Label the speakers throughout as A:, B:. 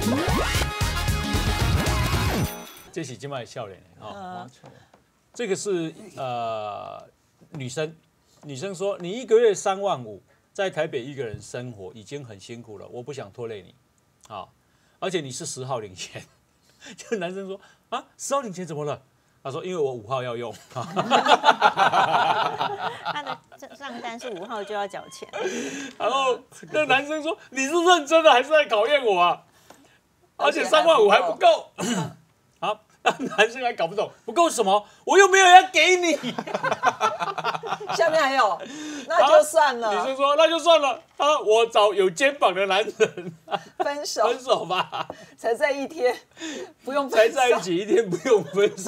A: 这是今麦的笑脸啊。这个是女生说你1个月3万5，在台北一个人生活已经很辛苦了，我不想拖累你，啊，而且你是10号领钱，就男生说啊10号领钱怎么了？他说因为我5号要用，
B: 他的账单是5号就要缴钱，
A: 然后那男生说你是认真的还是在考验我啊？而且3万5还不够，好。男生还搞不懂，不够什么？我又没有要给你。
C: 下面还有，那就算了。
A: 女生说那就算了啊，我找有肩膀的男人。
C: 分手
A: 吧，
C: 才在1天，不用分手。
A: 才在一起1天不用分手。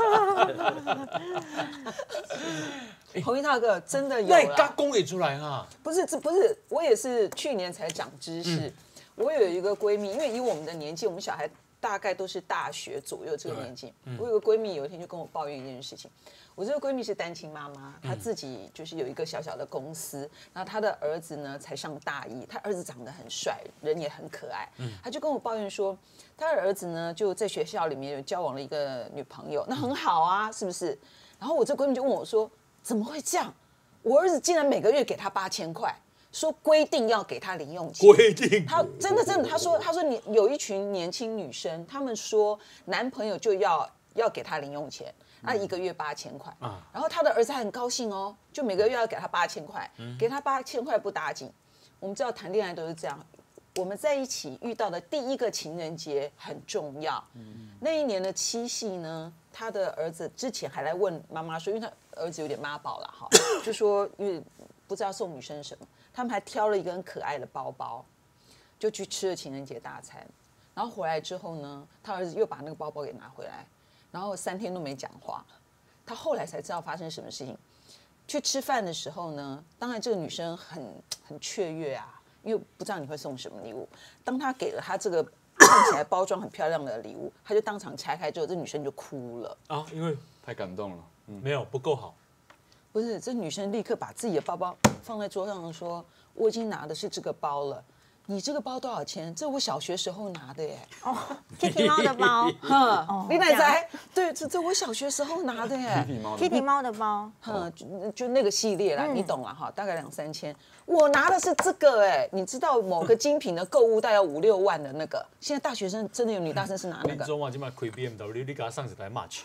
C: 洪一大哥真的有
A: 那
C: 啦，
A: 刚公也出来哈。
C: 不是，我也是去年才长知识。我有一个闺蜜，因为以我们的年纪，我们小孩大概都是大学左右这个年纪。我有个闺蜜，有一天就跟我抱怨一件事情。我这个闺蜜是单亲妈妈，她自己就是有一个小小的公司，然后她的儿子呢才上大一，她儿子长得很帅，人也很可爱。她就跟我抱怨说，她的儿子呢就在学校里面有交往了一个女朋友，那很好啊，是不是？然后我这闺蜜就问我说，怎么会这样？我儿子竟然每个月给她8000块。说规定要给他零用钱，
A: 规定
C: 他真的，他说你有一群年轻女生，他们说男朋友就要给他零用钱，那1个月8000块，然后他的儿子还很高兴哦，就每个月要给他8000块，给他8000块不打紧。我们知道谈恋爱都是这样，我们在一起遇到的第1个情人节很重要。那一年的7夕呢，他的儿子之前还来问妈妈说，因为他儿子有点妈宝了哈，就说因为不知道送女生什么。他们还挑了一个很可爱的包包，就去吃了情人节大餐。然后回来之后呢，他儿子又把那个包包给拿回来，然后3天都没讲话。他后来才知道发生什么事情。去吃饭的时候呢，当然这个女生很雀跃啊，因为不知道你会送什么礼物。当他给了他这个看起来包装很漂亮的礼物，他就当场拆开之后，这女生就哭了
A: 啊，因为
D: 太感动了，
A: 没有不够好。
C: 不是，这女生立刻把自己的包包放在桌上说：“我已经拿的是这个包了，你这个包多少钱？这我小学时候拿的耶。”
B: 哦 ，Kitty 猫的包，
C: 你奶奶，对，这我小学时候拿的耶。
B: Kitty 猫的包，
C: 就那个系列啦，你懂了哈，大概2、3千。我拿的是这个哎，你知道某个精品的购物袋要5、6万的那个，现在大学生真的有女大生是拿那个。
A: 民众啊，今麦开 BMW， 你给他上一台 March，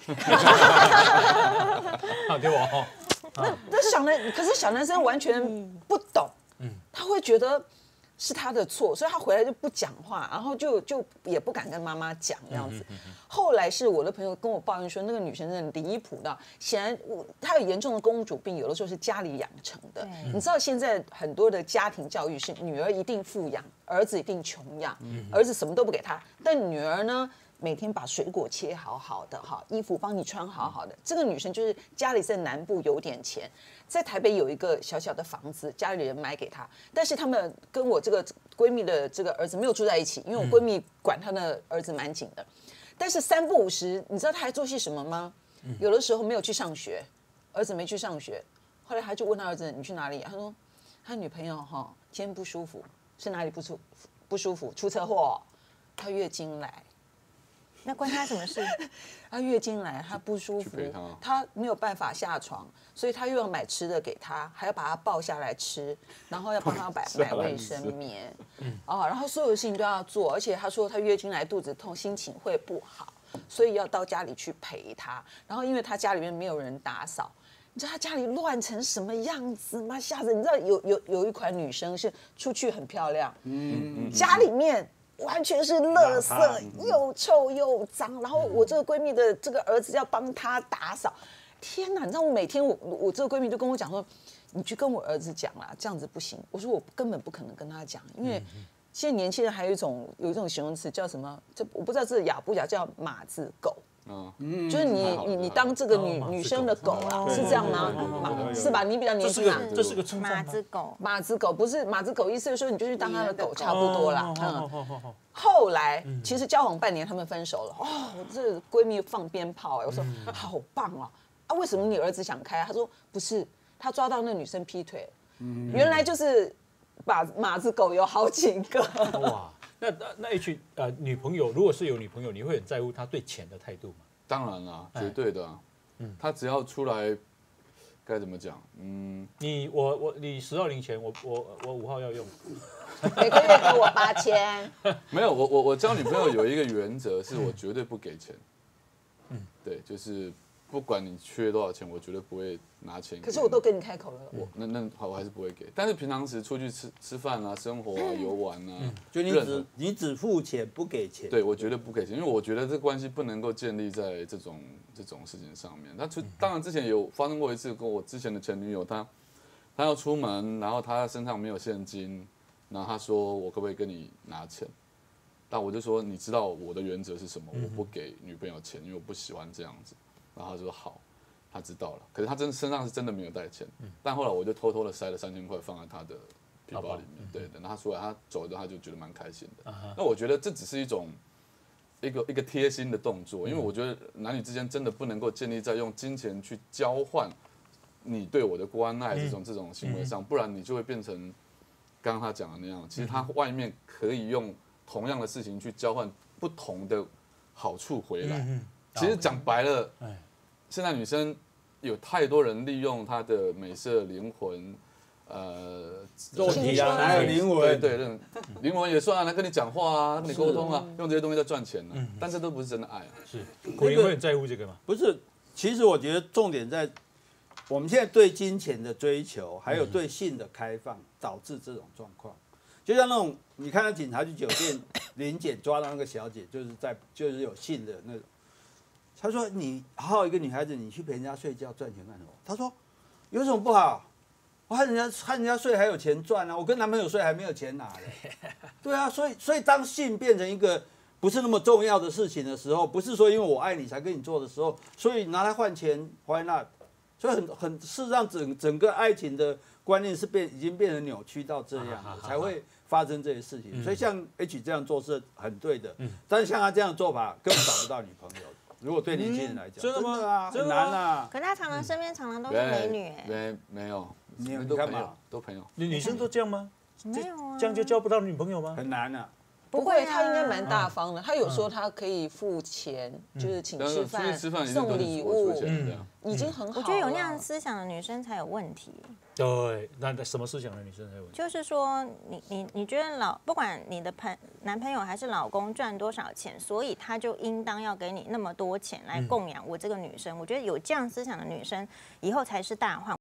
A: 对吧？
C: 可是小男生完全不懂，他会觉得是他的错，所以他回来就不讲话，然后就也不敢跟妈妈讲这样子。后来是我的朋友跟我抱怨说，那个女生真的离谱到，显然她有严重的公主病，有的时候是家里养成的。你知道现在很多的家庭教育是女儿一定富养，儿子一定穷养，儿子什么都不给他，但女儿呢？每天把水果切好好的哈，衣服帮你穿好好的。这个女生就是家里在南部有点钱，在台北有一个小小的房子，家里人买给她。但是他们跟我这个闺蜜的这个儿子没有住在一起，因为我闺蜜管她的儿子蛮紧的。但是3不5时，你知道她还做些什么吗？有的时候没有去上学，儿子没去上学，后来他就问他儿子：“你去哪里？”他说：“他女朋友哈今天不舒服，是哪里不舒服？出车祸，她月经来。”
B: 那关他什么事？
C: 她月经来，她不舒服，她没有办法下床，所以她又要买吃的给她，还要把她抱下来吃，然后要帮她买卫生棉，然后所有的事情都要做，而且她说她月经来肚子痛，心情会不好，所以要到家里去陪她。然后因为她家里面没有人打扫，你知道她家里乱成什么样子吗？吓人！你知道有一款女生是出去很漂亮，家里面。完全是垃圾，又臭又脏。然后我这个闺蜜的这个儿子要帮她打扫，天哪！你知道我每天我这个闺蜜就跟我讲说，你去跟我儿子讲啦，这样子不行。我说我根本不可能跟他讲，因为现在年轻人还有一种形容词叫什么？这我不知道这雅不雅，叫马子狗。就是你当这个女生的狗啦，是这样吗？是吧？你比较年轻啊。
A: 这是个称赞。
B: 马子狗
C: 不是马子狗，意思是说你就去当他的狗差不多啦。后来其实交往半年，他们分手了。我这闺蜜放鞭炮我说好棒哦！为什么你儿子想开？他说不是，他抓到那女生劈腿，原来就是马子狗有好几个。
A: 哇！ 那女朋友如果是有女朋友，你会很在乎她对钱的态度吗？
D: 当然啦，绝对的啊。他只要出来，该怎么讲？
A: 你10号领钱，我5号要用。
B: 每个月给我8000。
D: 没有，我交女朋友有一个原则，是我绝对不给钱。对，就是不管你缺多少钱，我绝对不会拿钱给你。
C: 可是我都跟你开口了，
D: 那我还是不会给。但是平常时出去吃饭啊、生活啊、游玩啊，
E: 就你只付钱不给钱。
D: 对，我绝对不给钱，因为我觉得这关系不能够建立在这种事情上面。当然之前有发生过一次，跟我之前的前女友，她要出门，然后她身上没有现金，然后她说我可不可以跟你拿钱？但我就说你知道我的原则是什么？我不给女朋友钱，因为我不喜欢这样子。然后她说好，她知道了。可是她身上是真的没有带钱，但后来我就偷偷的塞了3000块放在她的皮包里面。对，等她出来，她走的她就觉得蛮开心的。那我觉得这只是一个贴心的动作，因为我觉得男女之间真的不能够建立在用金钱去交换你对我的关爱这种行为上，不然你就会变成刚刚他讲的那样。其实他外面可以用同样的事情去交换不同的好处回来。其实讲白了，现在女生有太多人利用她的美色、灵魂。
E: 肉体啊，哪有灵魂？
D: 对，灵魂也算啊，跟你讲话啊，跟你沟通啊，用这些东西在赚钱呢。但这都不是真的爱啊。
A: 是，古灵会很在乎这个吗？
E: 不是，其实我觉得重点在我们现在对金钱的追求，还有对性的开放，导致这种状况。就像那种你看到警察去酒店临检抓到那个小姐，就是有性的那种。他说：“你好好一个女孩子，你去陪人家睡觉赚钱干什么？”他说：“有什么不好？我看人家睡还有钱赚啊，我跟男朋友睡还没有钱拿嘞。”对啊，所以当性变成一个不是那么重要的事情的时候，不是说因为我爱你才跟你做的时候，所以拿来换钱 ，why not？ 所以事实上整个爱情的观念是已经变成扭曲到这样了，才会发生这些事情。所以像 H 这样做是很对的，但是像他这样的做法根本找不到女朋友。如果对年轻人来讲，
A: 真的吗？
E: 真的啊，很难啊。
B: 可是他身边常常都是美女，
D: 没有，
E: 你
D: 都
E: 干嘛？
D: 都朋友。
A: 女生都这样吗？
B: 没有啊，
A: 这样就交不到女朋友吗？
E: 很难啊。
C: 不会，他应该蛮大方的。他有说他可以付钱，就是请吃饭、送礼物，已经很好了。
B: 我觉得有那样思想的女生才有问题。
A: 对，那什么思想的女生才有问题？
B: 就是说，你觉得不管你的男朋友还是老公赚多少钱，所以他就应当要给你那么多钱来供养我这个女生。我觉得有这样思想的女生，以后才是大患。